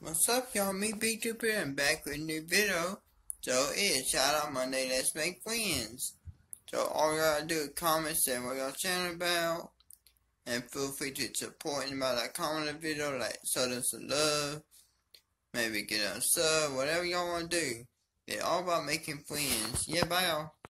What's up, y'all? Me, B-Tuber, and back with a new video. So, it's Shout Out Monday, Let's Make Friends. So, all you gotta do is comment, say what y'all channel about, and feel free to support anybody that comment the video, like, show them some love, maybe get a sub, whatever y'all wanna do. It's all about making friends. Yeah, bye, y'all.